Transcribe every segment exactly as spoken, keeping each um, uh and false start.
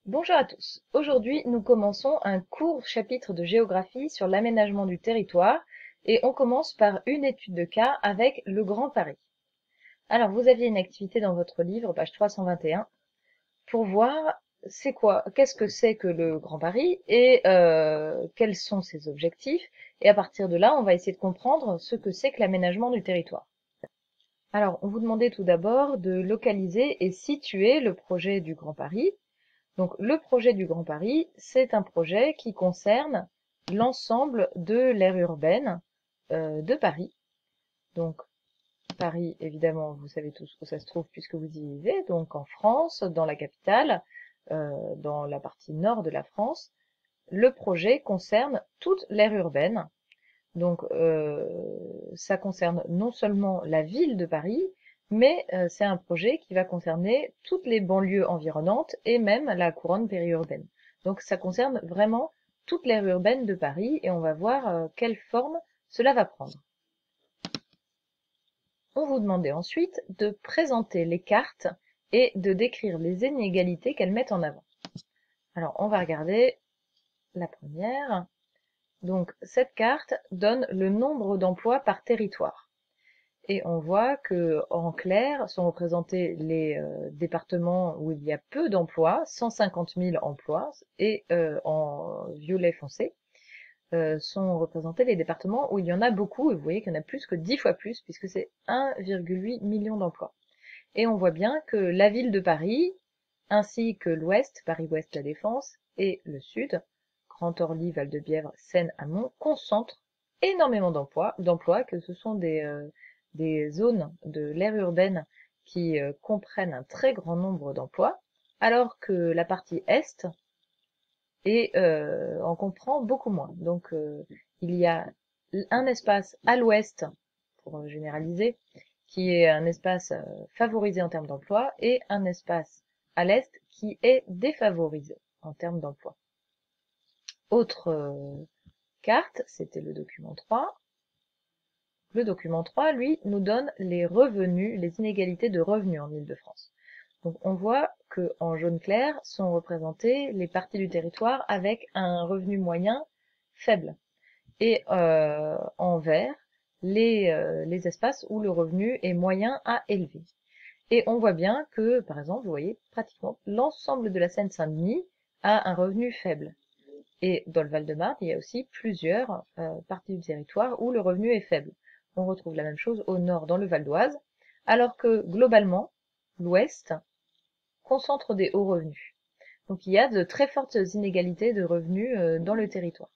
Bonjour à tous. Aujourd'hui, nous commençons un court chapitre de géographie sur l'aménagement du territoire et on commence par une étude de cas avec le Grand Paris. Alors, vous aviez une activité dans votre livre, page trois cent vingt et un, pour voir c'est quoi, qu'est-ce que c'est que le Grand Paris et euh, quels sont ses objectifs. Et à partir de là, on va essayer de comprendre ce que c'est que l'aménagement du territoire. Alors, on vous demandait tout d'abord de localiser et situer le projet du Grand Paris. Donc le projet du Grand Paris, c'est un projet qui concerne l'ensemble de l'aire urbaine euh, de Paris. Donc Paris, évidemment, vous savez tous où ça se trouve puisque vous y vivez, donc en France, dans la capitale, euh, dans la partie nord de la France. Le projet concerne toute l'aire urbaine. Donc euh, ça concerne non seulement la ville de Paris, mais euh, c'est un projet qui va concerner toutes les banlieues environnantes et même la couronne périurbaine. Donc ça concerne vraiment toute l'aire urbaine de Paris et on va voir euh, quelle forme cela va prendre. On vous demandait ensuite de présenter les cartes et de décrire les inégalités qu'elles mettent en avant. Alors on va regarder la première. Donc cette carte donne le nombre d'emplois par territoire. Et on voit que en clair sont représentés les euh, départements où il y a peu d'emplois, cent cinquante mille emplois, et euh, en violet foncé euh, sont représentés les départements où il y en a beaucoup, et vous voyez qu'il y en a plus que dix fois plus, puisque c'est un virgule huit million d'emplois. Et on voit bien que la ville de Paris, ainsi que l'Ouest, Paris-Ouest La Défense, et le Sud, Grand Orly, Val-de-Bièvre, Seine-Amont, concentrent énormément d'emplois, d'emplois, que ce sont des, euh, des zones de l'aire urbaine qui euh, comprennent un très grand nombre d'emplois, alors que la partie Est est, euh, en comprend beaucoup moins. Donc euh, il y a un espace à l'Ouest, pour généraliser, qui est un espace euh, favorisé en termes d'emploi, et un espace à l'Est qui est défavorisé en termes d'emploi. Autre euh, carte, c'était le document trois. Le document trois, lui, nous donne les revenus, les inégalités de revenus en Île-de-France. Donc on voit que en jaune clair sont représentées les parties du territoire avec un revenu moyen faible. Et euh, en vert, les, euh, les espaces où le revenu est moyen à élevé. Et on voit bien que, par exemple, vous voyez, pratiquement l'ensemble de la Seine-Saint-Denis a un revenu faible. Et dans le Val-de-Marne, il y a aussi plusieurs euh, parties du territoire où le revenu est faible. On retrouve la même chose au nord dans le Val d'Oise, alors que globalement, l'Ouest concentre des hauts revenus. Donc il y a de très fortes inégalités de revenus euh, dans le territoire.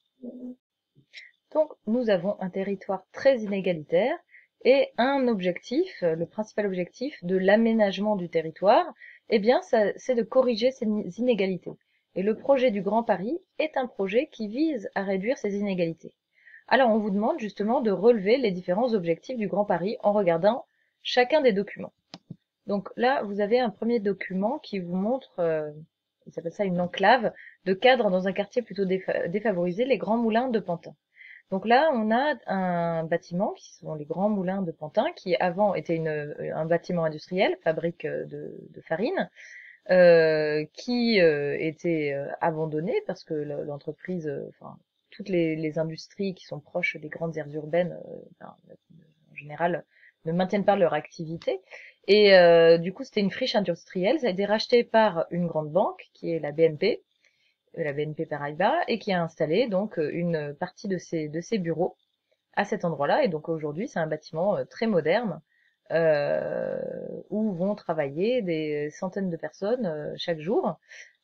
Donc nous avons un territoire très inégalitaire et un objectif, le principal objectif de l'aménagement du territoire, eh bien c'est de corriger ces inégalités. Et le projet du Grand Paris est un projet qui vise à réduire ces inégalités. Alors on vous demande justement de relever les différents objectifs du Grand Paris en regardant chacun des documents. Donc là, vous avez un premier document qui vous montre, euh, il s'appelle ça une enclave, de cadre dans un quartier plutôt défa défavorisé, les Grands Moulins de Pantin. Donc là, on a un bâtiment, qui sont les Grands Moulins de Pantin, qui avant était une, un bâtiment industriel, fabrique de, de farine, euh, qui euh, était euh, abandonné parce que l'entreprise, euh, enfin, toutes les, les industries qui sont proches des grandes aires urbaines, euh, ben, en général, ne maintiennent pas leur activité. Et euh, du coup, c'était une friche industrielle. Ça a été racheté par une grande banque, qui est la B N P, la B N P Paribas, et qui a installé donc une partie de ses, de ses bureaux à cet endroit-là. Et donc aujourd'hui, c'est un bâtiment euh, très moderne euh, où vont travailler des centaines de personnes euh, chaque jour.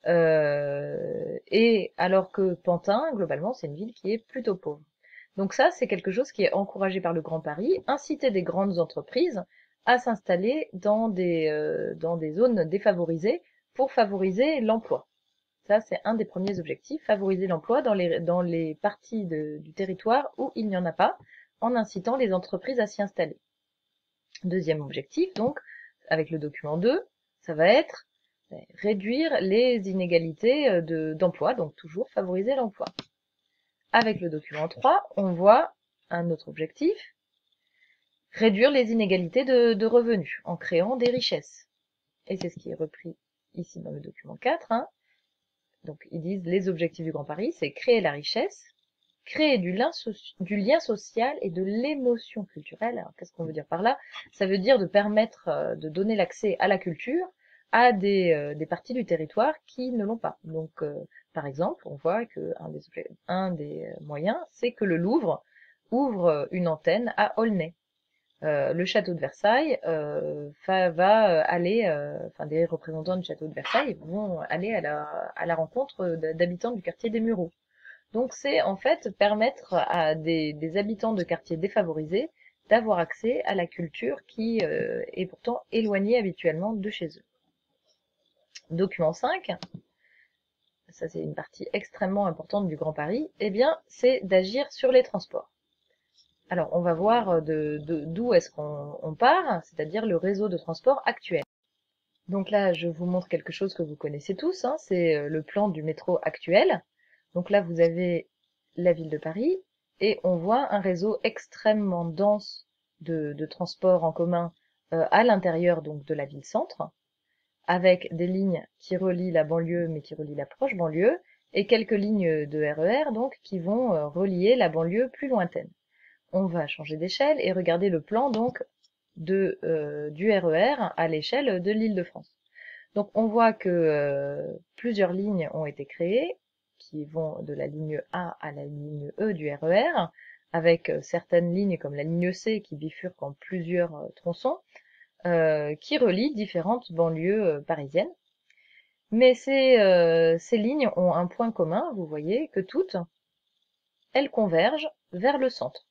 Euh, et alors que Pantin, globalement, c'est une ville qui est plutôt pauvre. Donc ça, c'est quelque chose qui est encouragé par le Grand Paris, inciter des grandes entreprises à s'installer dans des, euh, dans des zones défavorisées pour favoriser l'emploi. Ça, c'est un des premiers objectifs, favoriser l'emploi dans les, dans les parties de, du territoire où il n'y en a pas, en incitant les entreprises à s'y installer. Deuxième objectif, donc, avec le document deux, ça va être réduire les inégalités de, d'emploi, donc toujours favoriser l'emploi. Avec le document trois, on voit un autre objectif, réduire les inégalités de, de revenus en créant des richesses. Et c'est ce qui est repris ici dans le document quatre, hein. Donc ils disent les objectifs du Grand Paris, c'est créer la richesse, créer du lien, so du lien social et de l'émotion culturelle. Alors qu'est-ce qu'on veut dire par là? Ça veut dire de permettre euh, de donner l'accès à la culture à des, euh, des parties du territoire qui ne l'ont pas. Donc euh, par exemple, on voit que un des, un des moyens, c'est que le Louvre ouvre une antenne à Aulnay. Euh, le château de Versailles euh, va, va aller, euh, enfin des représentants du château de Versailles vont aller à la, à la rencontre d'habitants du quartier des Mureaux. Donc c'est en fait permettre à des, des habitants de quartiers défavorisés d'avoir accès à la culture qui euh, est pourtant éloignée habituellement de chez eux. Document cinq, ça c'est une partie extrêmement importante du Grand Paris, eh bien c'est d'agir sur les transports. Alors, on va voir de, de, d'où est-ce qu'on on part, c'est-à-dire le réseau de transport actuel. Donc là, je vous montre quelque chose que vous connaissez tous, hein, c'est le plan du métro actuel. Donc là, vous avez la ville de Paris, et on voit un réseau extrêmement dense de, de transports en commun euh, à l'intérieur donc de la ville-centre, avec des lignes qui relient la banlieue, mais qui relient la proche banlieue, et quelques lignes de R E R donc qui vont euh, relier la banlieue plus lointaine. On va changer d'échelle et regarder le plan donc de, euh, du R E R à l'échelle de l'Île-de-France. Donc on voit que euh, plusieurs lignes ont été créées, qui vont de la ligne A à la ligne E du R E R, avec euh, certaines lignes comme la ligne C qui bifurquent en plusieurs euh, tronçons, euh, qui relient différentes banlieues euh, parisiennes. Mais ces, euh, ces lignes ont un point commun, vous voyez que toutes, elles convergent vers le centre.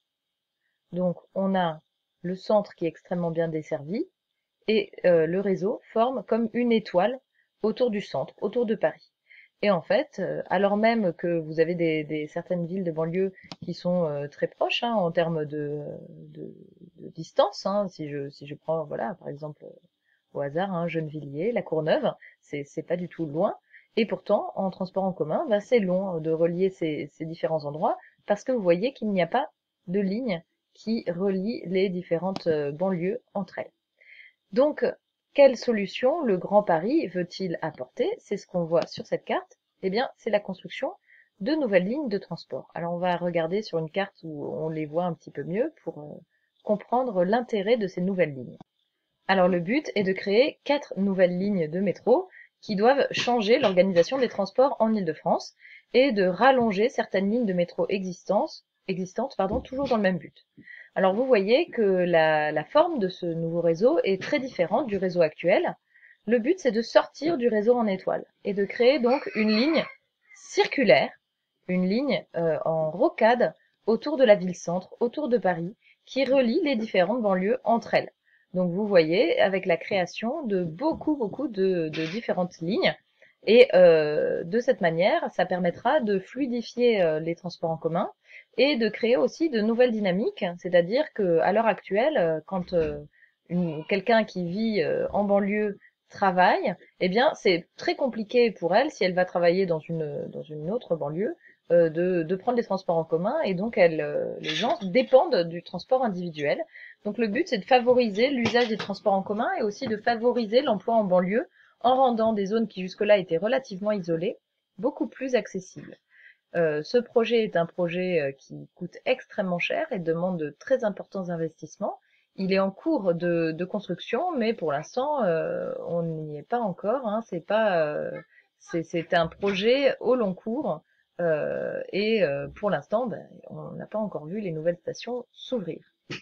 Donc on a le centre qui est extrêmement bien desservi et euh, le réseau forme comme une étoile autour du centre, autour de Paris. Et en fait, euh, alors même que vous avez des, des certaines villes de banlieue qui sont euh, très proches hein, en termes de, de, de distance, hein, si je si je prends voilà par exemple au hasard hein, Gennevilliers, La Courneuve, c'est c'est pas du tout loin. Et pourtant, en transport en commun, bah, c'est long de relier ces, ces différents endroits parce que vous voyez qu'il n'y a pas de ligne qui relie les différentes banlieues entre elles. Donc, quelle solution le Grand Paris veut-il apporter? C'est ce qu'on voit sur cette carte. Eh bien, c'est la construction de nouvelles lignes de transport. Alors, on va regarder sur une carte où on les voit un petit peu mieux pour euh, comprendre l'intérêt de ces nouvelles lignes. Alors, le but est de créer quatre nouvelles lignes de métro qui doivent changer l'organisation des transports en Île-de-France et de rallonger certaines lignes de métro existantes, existantes pardon, toujours dans le même but. Alors vous voyez que la, la forme de ce nouveau réseau est très différente du réseau actuel. Le but c'est de sortir du réseau en étoile et de créer donc une ligne circulaire, une ligne euh, en rocade autour de la ville-centre, autour de Paris, qui relie les différentes banlieues entre elles. Donc vous voyez avec la création de beaucoup beaucoup de, de différentes lignes et euh, de cette manière ça permettra de fluidifier euh, les transports en commun et de créer aussi de nouvelles dynamiques, c'est-à-dire que à l'heure actuelle, quand euh, quelqu'un qui vit euh, en banlieue travaille, eh bien c'est très compliqué pour elle si elle va travailler dans une dans une autre banlieue euh, de, de prendre les transports en commun et donc elle, euh, les gens dépendent du transport individuel. Donc le but c'est de favoriser l'usage des transports en commun et aussi de favoriser l'emploi en banlieue en rendant des zones qui jusque-là étaient relativement isolées beaucoup plus accessibles. Euh, ce projet est un projet euh, qui coûte extrêmement cher et demande de très importants investissements. Il est en cours de, de construction, mais pour l'instant, euh, on n'y est pas encore. Hein, c'est pas, euh, c'est, c'est un projet au long cours euh, et euh, pour l'instant, ben, on n'a pas encore vu les nouvelles stations s'ouvrir.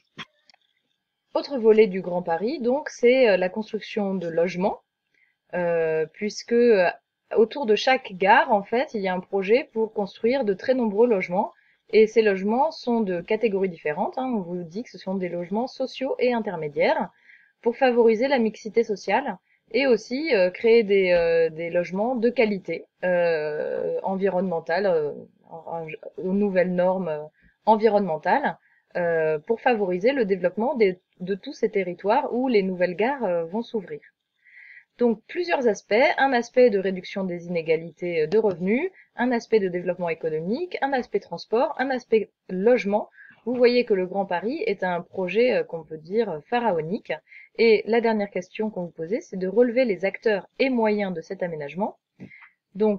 Autre volet du Grand Paris, donc, c'est la construction de logements, euh, puisque autour de chaque gare, en fait, il y a un projet pour construire de très nombreux logements. Et ces logements sont de catégories différentes. Hein. On vous dit que ce sont des logements sociaux et intermédiaires pour favoriser la mixité sociale et aussi euh, créer des, euh, des logements de qualité euh, environnementale, euh, aux nouvelles normes euh, environnementales euh, pour favoriser le développement des, de tous ces territoires où les nouvelles gares euh, vont s'ouvrir. Donc plusieurs aspects, un aspect de réduction des inégalités de revenus, un aspect de développement économique, un aspect transport, un aspect logement. Vous voyez que le Grand Paris est un projet qu'on peut dire pharaonique. Et la dernière question qu'on vous posait, c'est de relever les acteurs et moyens de cet aménagement. Donc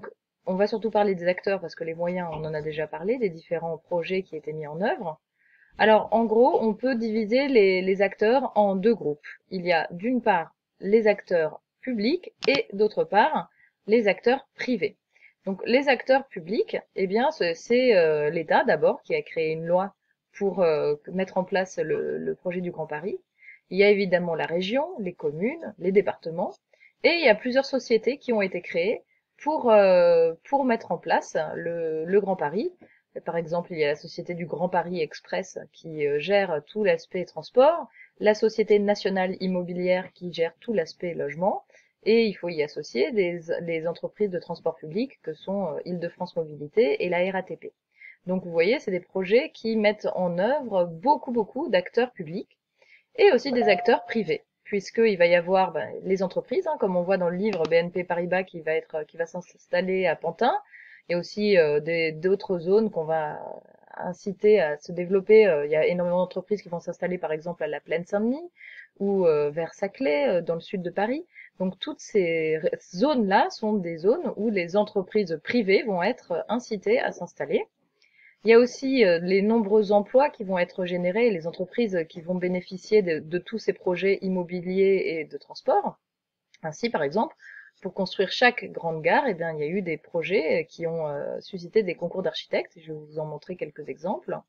on va surtout parler des acteurs parce que les moyens, on en a déjà parlé, des différents projets qui étaient mis en œuvre. Alors, en gros, on peut diviser les, les acteurs en deux groupes. Il y a d'une part les acteurs publics et d'autre part les acteurs privés. Donc, les acteurs publics, eh bien, c'est euh, l'État d'abord qui a créé une loi pour euh, mettre en place le, le projet du Grand Paris. Il y a évidemment la région, les communes, les départements, et il y a plusieurs sociétés qui ont été créées pour euh, pour mettre en place le, le Grand Paris. Par exemple, il y a la Société du Grand Paris Express qui euh, gère tout l'aspect transport, la Société nationale immobilière qui gère tout l'aspect logement, et il faut y associer des, les entreprises de transport public que sont euh, Île-de-France Mobilité et la R A T P. Donc vous voyez, c'est des projets qui mettent en œuvre beaucoup beaucoup d'acteurs publics et aussi des acteurs privés, puisqu'il va y avoir ben, les entreprises, hein, comme on voit dans le livre B N P Paribas qui va être, qui va s'installer à Pantin. Il y a aussi euh, d'autres zones qu'on va inciter à se développer. Euh, il y a énormément d'entreprises qui vont s'installer, par exemple, à la Plaine Saint-Denis ou euh, vers Saclay, euh, dans le sud de Paris. Donc toutes ces zones-là sont des zones où les entreprises privées vont être incitées à s'installer. Il y a aussi euh, les nombreux emplois qui vont être générés, les entreprises qui vont bénéficier de, de tous ces projets immobiliers et de transport. Ainsi, par exemple, pour construire chaque grande gare, eh bien, il y a eu des projets qui ont euh, suscité des concours d'architectes. Je vais vous en montrer quelques exemples.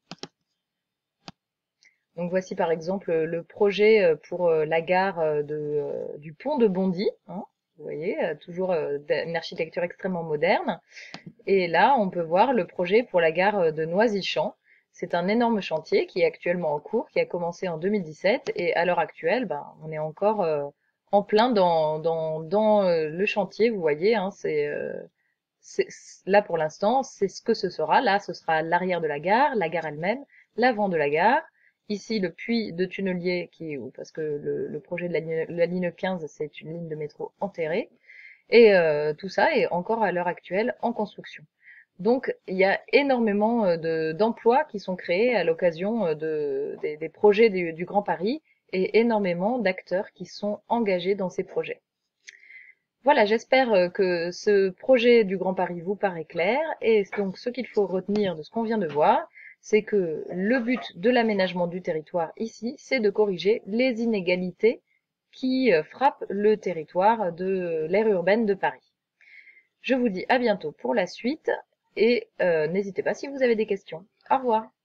Donc voici par exemple le projet pour la gare de, du pont de Bondy. Hein, vous voyez, toujours une architecture extrêmement moderne. Et là, on peut voir le projet pour la gare de Noisy-Champs. C'est un énorme chantier qui est actuellement en cours, qui a commencé en deux mille dix-sept. Et à l'heure actuelle, ben, on est encore euh, en plein dans, dans, dans euh, le chantier. Vous voyez, hein, c'est euh, là pour l'instant, c'est ce que ce sera. Là, ce sera l'arrière de la gare, la gare elle-même, l'avant de la gare. Ici, le puits de tunnelier, qui, parce que le, le projet de la ligne, la ligne quinze, c'est une ligne de métro enterrée. Et euh, tout ça est encore à l'heure actuelle en construction. Donc, il y a énormément de, d'emplois qui sont créés à l'occasion de, des, des projets du, du Grand Paris et énormément d'acteurs qui sont engagés dans ces projets. Voilà, j'espère que ce projet du Grand Paris vous paraît clair. Et donc, ce qu'il faut retenir de ce qu'on vient de voir, c'est que le but de l'aménagement du territoire ici, c'est de corriger les inégalités qui frappent le territoire de l'aire urbaine de Paris. Je vous dis à bientôt pour la suite et euh, n'hésitez pas si vous avez des questions. Au revoir.